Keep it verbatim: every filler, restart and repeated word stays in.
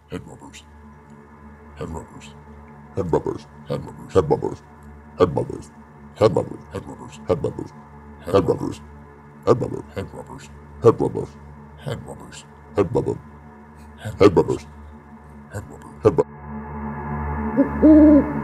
head rubbers, head rubbers, head rubbers, head rubbers, head rubbers, head rubbers, head rubbers, head rubbers, head rubbers, head head rubbers, rubbers, head rubbers, head rubbers, head rubbers, head rubbers, head rubber, head head rubbers, rubbers, head rubbers. head rubbers.